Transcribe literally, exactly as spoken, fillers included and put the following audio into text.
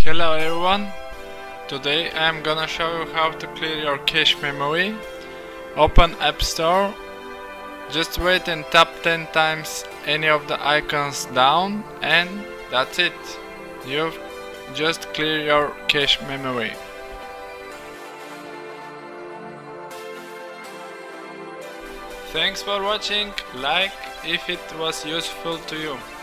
Hello everyone, today I am gonna show you how to clear your cache memory. Open App Store, just wait and tap ten times any of the icons down, and that's it. You've just cleared your cache memory. Thanks for watching, like if it was useful to you.